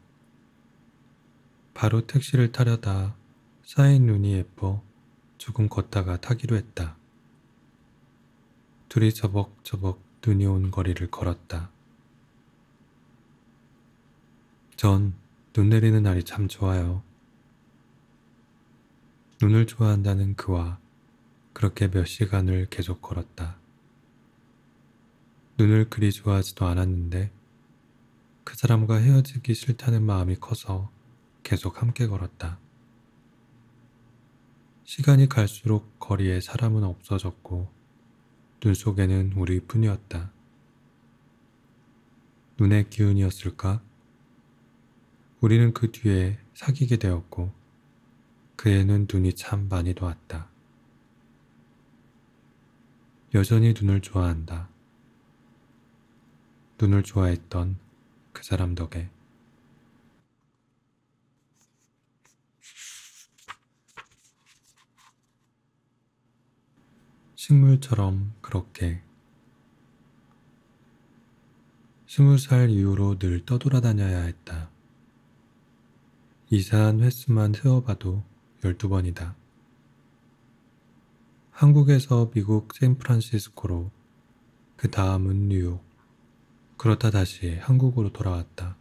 바로 택시를 타려다 쌓인 눈이 예뻐 조금 걷다가 타기로 했다. 둘이 저벅저벅 눈이 온 거리를 걸었다. 전 눈 내리는 날이 참 좋아요. 눈을 좋아한다는 그와 그렇게 몇 시간을 계속 걸었다. 눈을 그리 좋아하지도 않았는데 그 사람과 헤어지기 싫다는 마음이 커서 계속 함께 걸었다. 시간이 갈수록 거리에 사람은 없어졌고 눈 속에는 우리뿐이었다. 눈의 기운이었을까? 우리는 그 뒤에 사귀게 되었고 그 애는 눈이 참 많이도 왔다. 여전히 눈을 좋아한다. 눈을 좋아했던 그 사람 덕에. 식물처럼 그렇게. 스무 살 이후로 늘 떠돌아다녀야 했다. 이사한 횟수만 세어봐도 열두 번이다. 한국에서 미국 샌프란시스코로, 그 다음은 뉴욕, 그러다 다시 한국으로 돌아왔다.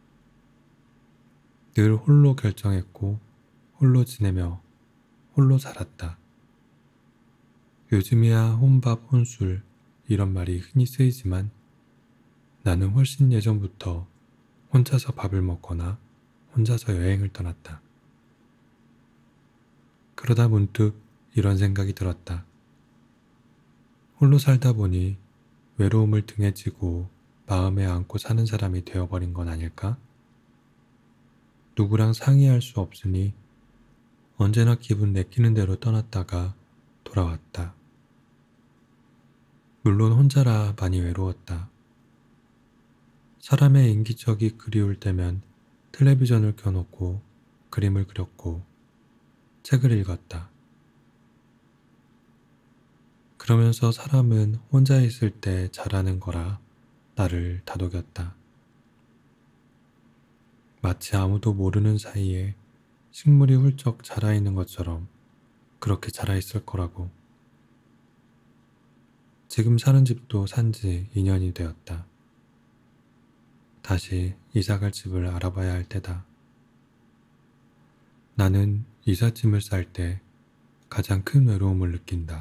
늘 홀로 결정했고 홀로 지내며 홀로 살았다. 요즘이야 혼밥, 혼술 이런 말이 흔히 쓰이지만 나는 훨씬 예전부터 혼자서 밥을 먹거나 혼자서 여행을 떠났다. 그러다 문득 이런 생각이 들었다. 홀로 살다 보니 외로움을 등에 지고 마음에 안고 사는 사람이 되어버린 건 아닐까? 누구랑 상의할 수 없으니 언제나 기분 내키는 대로 떠났다가 돌아왔다. 물론 혼자라 많이 외로웠다. 사람의 인기척이 그리울 때면 텔레비전을 켜놓고 그림을 그렸고 책을 읽었다. 그러면서 사람은 혼자 있을 때 잘하는 거라 나를 다독였다. 마치 아무도 모르는 사이에 식물이 훌쩍 자라있는 것처럼 그렇게 자라있을 거라고. 지금 사는 집도 산지 이 년이 되었다. 다시 이사갈 집을 알아봐야 할 때다. 나는 이삿짐을 쌀 때 가장 큰 외로움을 느낀다.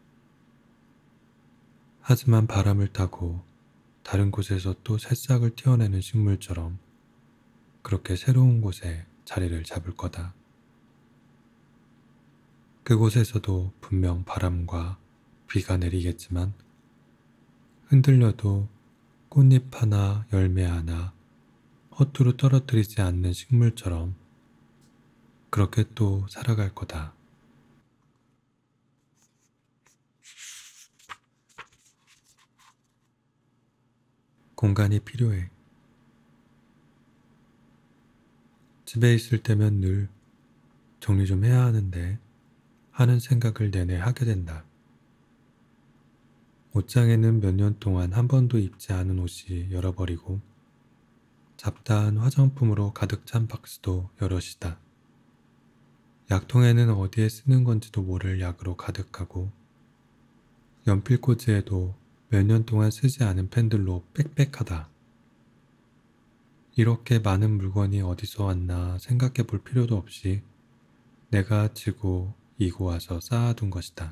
하지만 바람을 타고 다른 곳에서 또 새싹을 튀어내는 식물처럼 그렇게 새로운 곳에 자리를 잡을 거다. 그곳에서도 분명 바람과 비가 내리겠지만 흔들려도 꽃잎 하나 열매 하나 허투루 떨어뜨리지 않는 식물처럼 그렇게 또 살아갈 거다. 공간이 필요해. 집에 있을 때면 늘 정리 좀 해야 하는데 하는 생각을 내내 하게 된다. 옷장에는 몇 년 동안 한 번도 입지 않은 옷이 열어버리고 잡다한 화장품으로 가득 찬 박스도 여럿이다. 약통에는 어디에 쓰는 건지도 모를 약으로 가득하고 연필꽂이에도 몇 년 동안 쓰지 않은 펜들로 빽빽하다. 이렇게 많은 물건이 어디서 왔나 생각해 볼 필요도 없이 내가 지고 이고 와서 쌓아둔 것이다.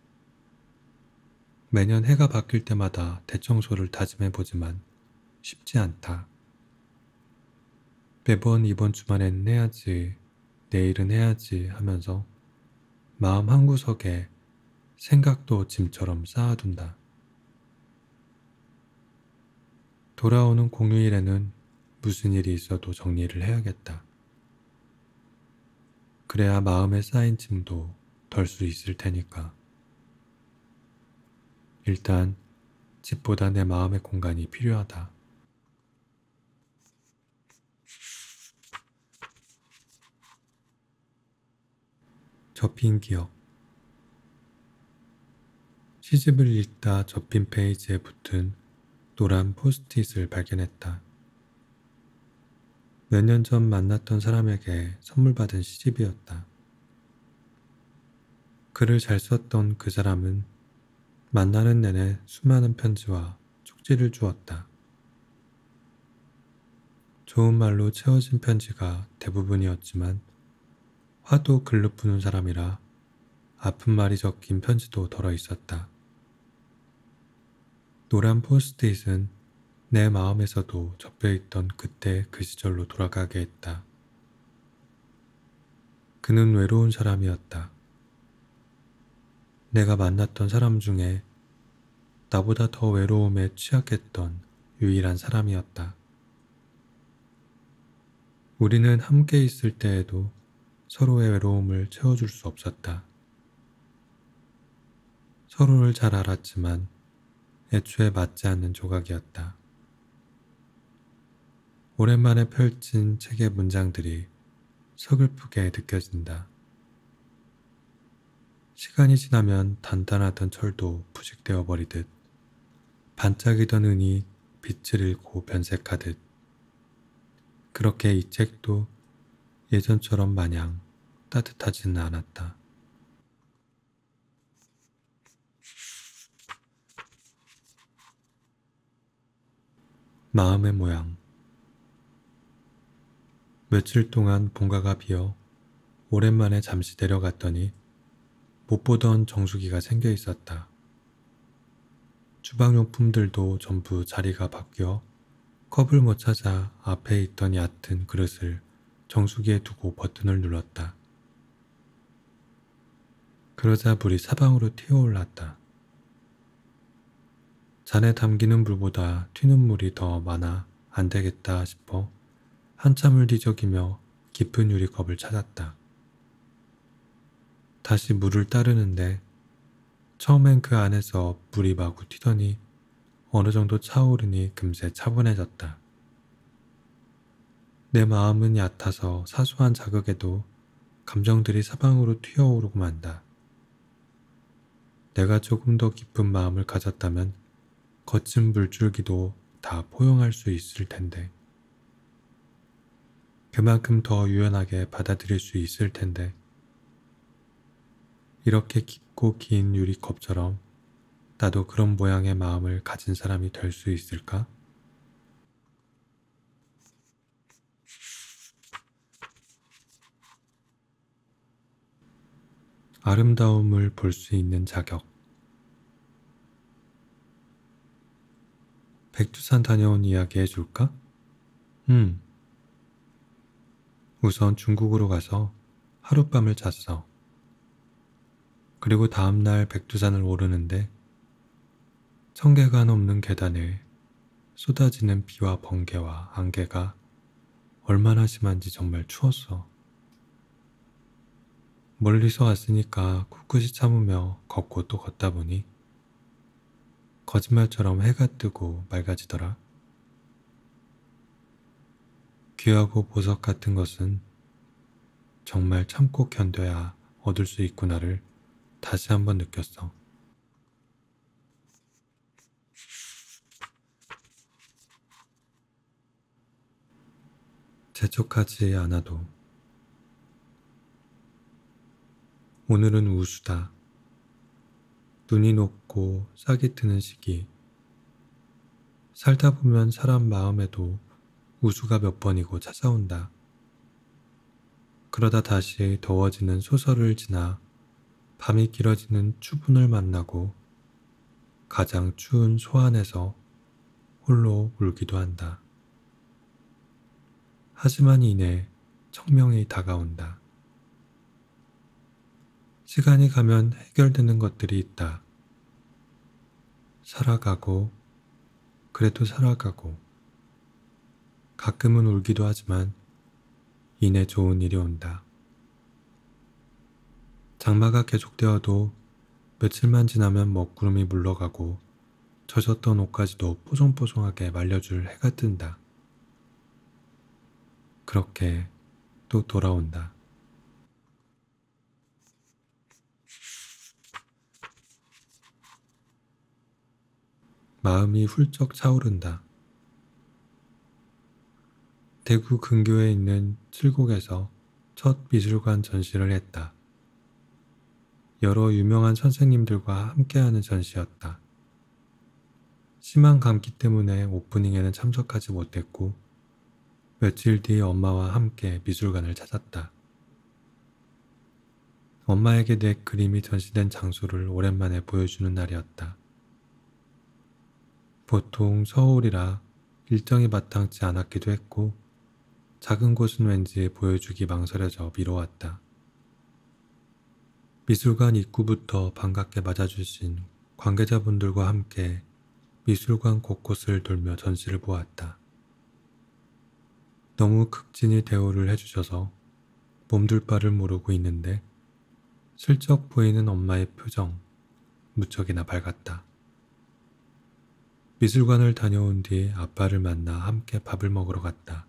매년 해가 바뀔 때마다 대청소를 다짐해 보지만 쉽지 않다. 매번 이번 주말에는 해야지, 내일은 해야지 하면서 마음 한구석에 생각도 짐처럼 쌓아둔다. 돌아오는 공휴일에는 무슨 일이 있어도 정리를 해야겠다. 그래야 마음에 쌓인 짐도 덜 수 있을 테니까. 일단 집보다 내 마음의 공간이 필요하다. 접힌 기억. 시집을 읽다 접힌 페이지에 붙은 노란 포스트잇을 발견했다. 몇 년 전 만났던 사람에게 선물 받은 시집이었다. 글을 잘 썼던 그 사람은 만나는 내내 수많은 편지와 쪽지를 주었다. 좋은 말로 채워진 편지가 대부분이었지만 화도 글로 푸는 사람이라 아픈 말이 적힌 편지도 덜어 있었다. 노란 포스트잇은 내 마음에서도 접혀있던 그때 그 시절로 돌아가게 했다. 그는 외로운 사람이었다. 내가 만났던 사람 중에 나보다 더 외로움에 취약했던 유일한 사람이었다. 우리는 함께 있을 때에도 서로의 외로움을 채워줄 수 없었다. 서로를 잘 알았지만 애초에 맞지 않는 조각이었다. 오랜만에 펼친 책의 문장들이 서글프게 느껴진다. 시간이 지나면 단단하던 철도 부식되어 버리듯 반짝이던 은이 빛을 잃고 변색하듯 그렇게 이 책도 예전처럼 마냥 따뜻하지는 않았다. 마음의 모양. 며칠 동안 본가가 비어 오랜만에 잠시 내려갔더니 못 보던 정수기가 생겨 있었다. 주방용품들도 전부 자리가 바뀌어 컵을 못 찾아 앞에 있던 얕은 그릇을 정수기에 두고 버튼을 눌렀다. 그러자 물이 사방으로 튀어올랐다. 잔에 담기는 물보다 튀는 물이 더 많아 안 되겠다 싶어 한참을 뒤적이며 깊은 유리컵을 찾았다. 다시 물을 따르는데 처음엔 그 안에서 물이 마구 튀더니 어느 정도 차오르니 금세 차분해졌다. 내 마음은 얕아서 사소한 자극에도 감정들이 사방으로 튀어오르고 만다. 내가 조금 더 깊은 마음을 가졌다면 거친 물줄기도 다 포용할 수 있을 텐데. 그만큼 더 유연하게 받아들일 수 있을 텐데. 이렇게 깊고 긴 유리컵처럼 나도 그런 모양의 마음을 가진 사람이 될 수 있을까? 아름다움을 볼 수 있는 자격. 백두산 다녀온 이야기 해줄까? 음. 우선 중국으로 가서 하룻밤을 잤어. 그리고 다음날 백두산을 오르는데 청계가 넘는 계단에 쏟아지는 비와 번개와 안개가 얼마나 심한지 정말 추웠어. 멀리서 왔으니까 꿋꿋이 참으며 걷고 또 걷다 보니 거짓말처럼 해가 뜨고 맑아지더라. 귀하고 보석 같은 것은 정말 참고 견뎌야 얻을 수 있구나를 다시 한번 느꼈어. 재촉하지 않아도. 오늘은 우수다. 눈이 녹고 싹이 트는 시기. 살다 보면 사람 마음에도 우수가 몇 번이고 찾아온다. 그러다 다시 더워지는 소설을 지나 밤이 길어지는 추분을 만나고 가장 추운 소안에서 홀로 울기도 한다. 하지만 이내 청명이 다가온다. 시간이 가면 해결되는 것들이 있다. 살아가고 그래도 살아가고 가끔은 울기도 하지만 이내 좋은 일이 온다. 장마가 계속되어도 며칠만 지나면 먹구름이 물러가고 젖었던 옷까지도 뽀송뽀송하게 말려줄 해가 뜬다. 그렇게 또 돌아온다. 마음이 훌쩍 차오른다. 대구 근교에 있는 칠곡에서 첫 미술관 전시를 했다. 여러 유명한 선생님들과 함께하는 전시였다. 심한 감기 때문에 오프닝에는 참석하지 못했고 며칠 뒤 엄마와 함께 미술관을 찾았다. 엄마에게 내 그림이 전시된 장소를 오랜만에 보여주는 날이었다. 보통 서울이라 일정이 마땅치 않았기도 했고 작은 곳은 왠지 보여주기 망설여져 미뤄왔다. 미술관 입구부터 반갑게 맞아주신 관계자분들과 함께 미술관 곳곳을 돌며 전시를 보았다. 너무 극진히 대우를 해주셔서 몸둘 바를 모르고 있는데 슬쩍 보이는 엄마의 표정 무척이나 밝았다. 미술관을 다녀온 뒤 아빠를 만나 함께 밥을 먹으러 갔다.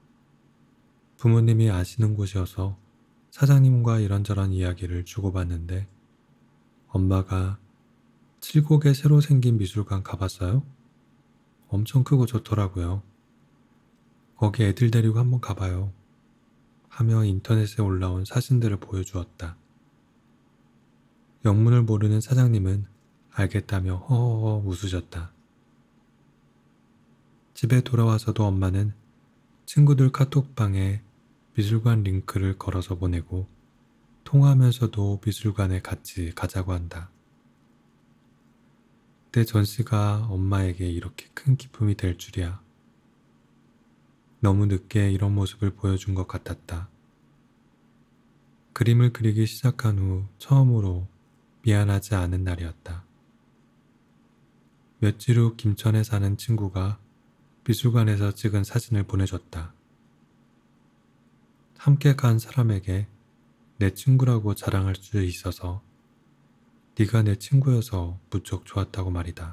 부모님이 아시는 곳이어서 사장님과 이런저런 이야기를 주고받는데 엄마가 칠곡에 새로 생긴 미술관 가봤어요? 엄청 크고 좋더라고요. 거기 애들 데리고 한번 가봐요. 하며 인터넷에 올라온 사진들을 보여주었다. 영문을 모르는 사장님은 알겠다며 허허허 웃으셨다. 집에 돌아와서도 엄마는 친구들 카톡방에 미술관 링크를 걸어서 보내고 통화하면서도 미술관에 같이 가자고 한다. 내 전시가 엄마에게 이렇게 큰 기쁨이 될 줄이야. 너무 늦게 이런 모습을 보여준 것 같았다. 그림을 그리기 시작한 후 처음으로 미안하지 않은 날이었다. 며칠 후 김천에 사는 친구가 미술관에서 찍은 사진을 보내줬다. 함께 간 사람에게 내 친구라고 자랑할 수 있어서 네가 내 친구여서 무척 좋았다고 말이다.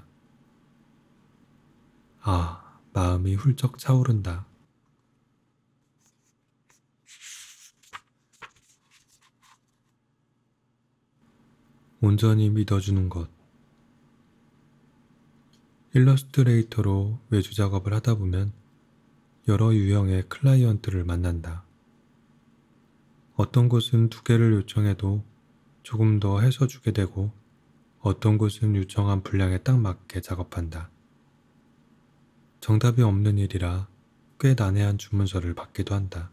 아, 마음이 훌쩍 차오른다. 온전히 믿어주는 것. 일러스트레이터로 외주 작업을 하다 보면 여러 유형의 클라이언트를 만난다. 어떤 곳은 두 개를 요청해도 조금 더 해서 주게 되고 어떤 곳은 요청한 분량에 딱 맞게 작업한다. 정답이 없는 일이라 꽤 난해한 주문서를 받기도 한다.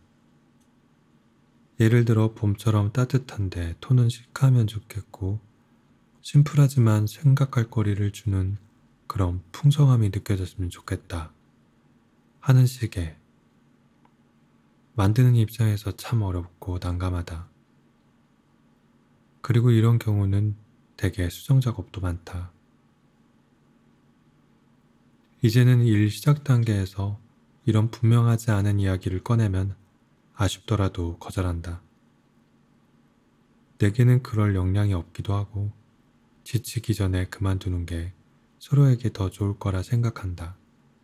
예를 들어 봄처럼 따뜻한데 톤은 시크하면 좋겠고 심플하지만 생각할 거리를 주는 그런 풍성함이 느껴졌으면 좋겠다 하는 식의. 만드는 입장에서 참 어렵고 난감하다. 그리고 이런 경우는 대개 수정 작업도 많다. 이제는 일 시작 단계에서 이런 분명하지 않은 이야기를 꺼내면 아쉽더라도 거절한다. 내게는 그럴 역량이 없기도 하고 지치기 전에 그만두는 게 서로에게 더 좋을 거라 생각한다.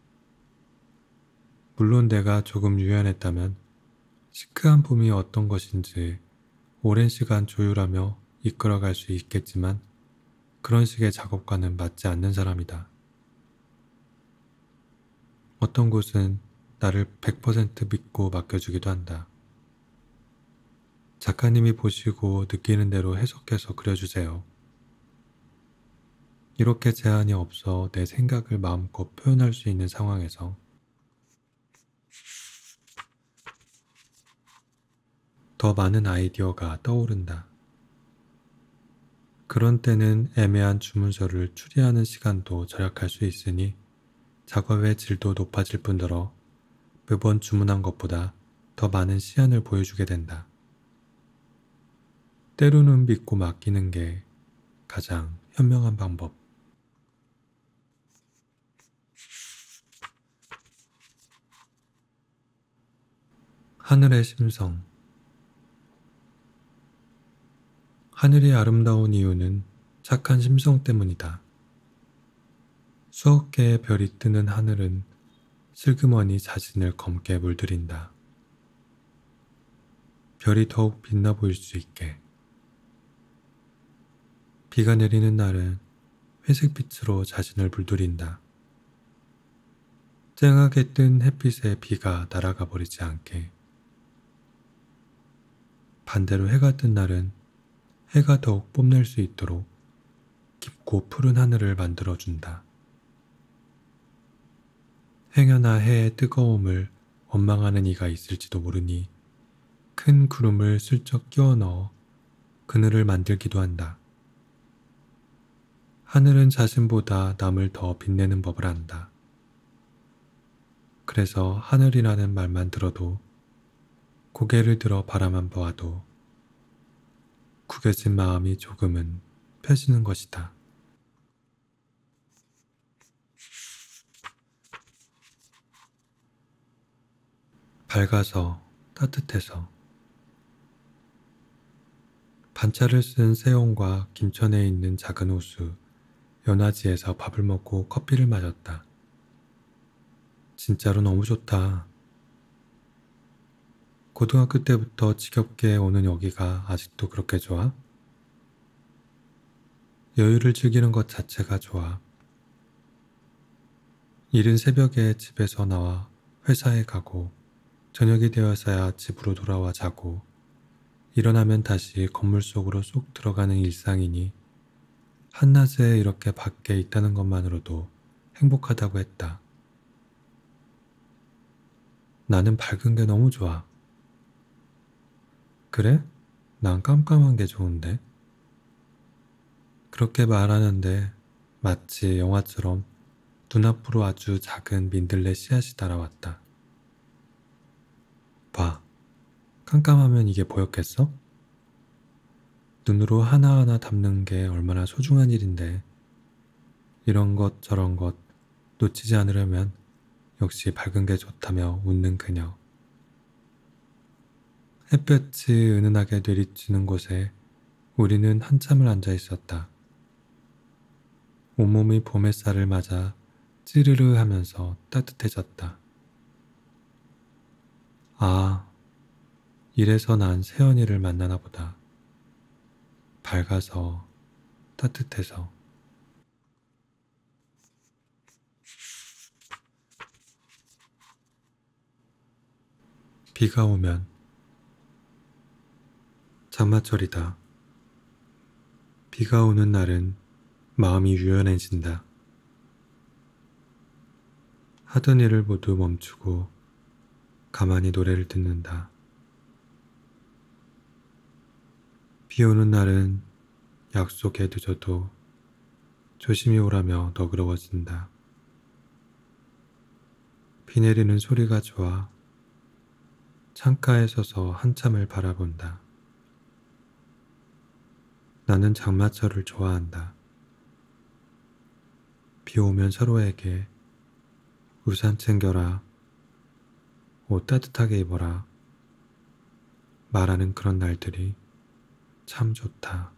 물론 내가 조금 유연했다면 시크한 봄이 어떤 것인지 오랜 시간 조율하며 이끌어갈 수 있겠지만 그런 식의 작업과는 맞지 않는 사람이다. 어떤 곳은 나를 백 퍼센트 믿고 맡겨주기도 한다. 작가님이 보시고 느끼는 대로 해석해서 그려주세요. 이렇게 제한이 없어 내 생각을 마음껏 표현할 수 있는 상황에서 더 많은 아이디어가 떠오른다. 그런 때는 애매한 주문서를 추리하는 시간도 절약할 수 있으니 작업의 질도 높아질 뿐더러 매번 주문한 것보다 더 많은 시안을 보여주게 된다. 때로는 믿고 맡기는 게 가장 현명한 방법. 하늘의 심성. 하늘이 아름다운 이유는 착한 심성 때문이다. 수억 개의 별이 뜨는 하늘은 슬그머니 자신을 검게 물들인다. 별이 더욱 빛나 보일 수 있게. 비가 내리는 날은 회색빛으로 자신을 물들인다. 쨍하게 뜬 햇빛에 비가 날아가 버리지 않게. 반대로 해가 뜬 날은 해가 더욱 뽐낼 수 있도록 깊고 푸른 하늘을 만들어준다. 행여나 해의 뜨거움을 원망하는 이가 있을지도 모르니 큰 구름을 슬쩍 끼워 넣어 그늘을 만들기도 한다. 하늘은 자신보다 남을 더 빛내는 법을 안다. 그래서 하늘이라는 말만 들어도 고개를 들어 바라만 보아도 구겨진 마음이 조금은 펴지는 것이다. 밝아서 따뜻해서. 반차를 쓴 세용과 김천에 있는 작은 호수 연화지에서 밥을 먹고 커피를 마셨다. 진짜로 너무 좋다. 고등학교 때부터 지겹게 오는 여기가 아직도 그렇게 좋아? 여유를 즐기는 것 자체가 좋아. 이른 새벽에 집에서 나와 회사에 가고 저녁이 되어서야 집으로 돌아와 자고 일어나면 다시 건물 속으로 쏙 들어가는 일상이니 한낮에 이렇게 밖에 있다는 것만으로도 행복하다고 했다. 나는 밝은 게 너무 좋아. 그래? 난 깜깜한 게 좋은데? 그렇게 말하는데 마치 영화처럼 눈앞으로 아주 작은 민들레 씨앗이 날아왔다. 봐, 깜깜하면 이게 보였겠어? 눈으로 하나하나 담는 게 얼마나 소중한 일인데 이런 것 저런 것 놓치지 않으려면 역시 밝은 게 좋다며 웃는 그녀. 햇볕이 은은하게 내리치는 곳에 우리는 한참을 앉아 있었다. 온몸이 봄 햇살을 맞아 찌르르 하면서 따뜻해졌다. 아, 이래서 난 세연이를 만나나 보다. 밝아서 따뜻해서. 비가 오면 장마철이다. 비가 오는 날은 마음이 유연해진다. 하던 일을 모두 멈추고 가만히 노래를 듣는다. 비 오는 날은 약속에 늦어도 조심히 오라며 너그러워진다. 비 내리는 소리가 좋아 창가에 서서 한참을 바라본다. 나는 장마철을 좋아한다. 비 오면 서로에게 우산 챙겨라, 옷 따뜻하게 입어라 말하는 그런 날들이 참 좋다.